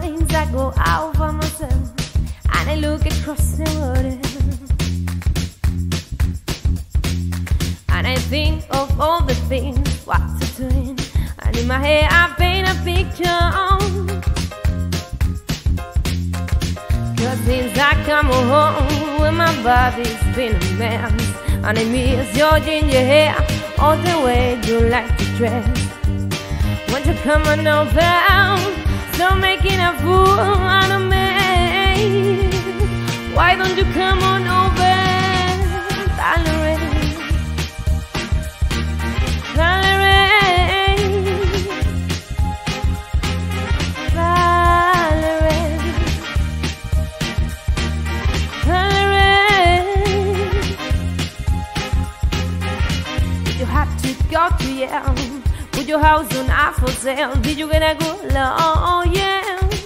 Sometimes I go out by myself and I look across the water, and I think of all the things what to do, and in my head I paint a picture. Cause since I come home, when my body's been a mess, and I miss your ginger hair, all the way you like to dress. Won't you come on over, stop making a fool out of me? Why don't you come on over, Valerie? Valerie, Valerie, Valerie. Did you have to go to Yale? Put your house on up for sale? Did you get a good love? Oh yeah.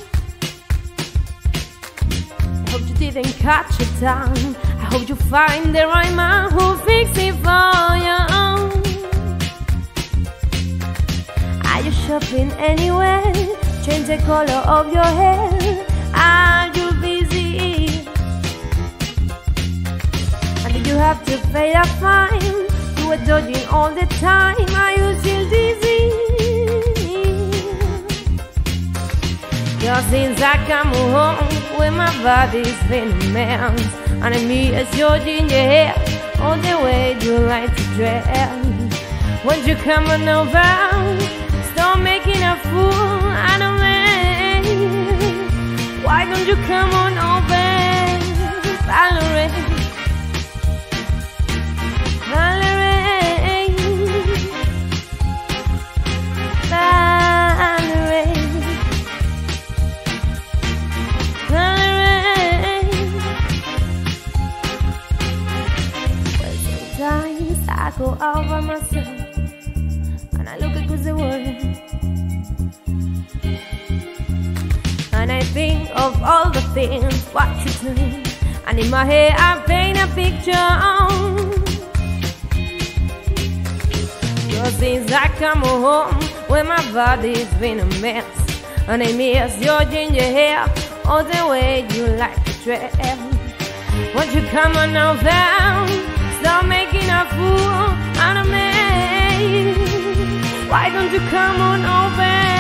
I hope you didn't catch it down. I hope you find the right man who fix it for you. Are you shopping anywhere? Change the color of your hair. Are you busy? And did you have to pay a fine? You were dodging all the time. Are you still dizzy? Cause since I come home, when my body's been a mess, and I miss your ginger hair, all the way you like to dress. Won't you come on over, stop making a fool out of me? Why don't you come on over, Valerie? Valerie, Valerie, Valerie. Well, sometimes I go out by myself and I look across the world, and I think of all the things what to do, and in my head I paint a picture. Cause since I come home, when my body's been a mess, and I miss your ginger hair, all the way you like to dress. Won't you come on over, stop making a fool out of me? Why don't you come on over?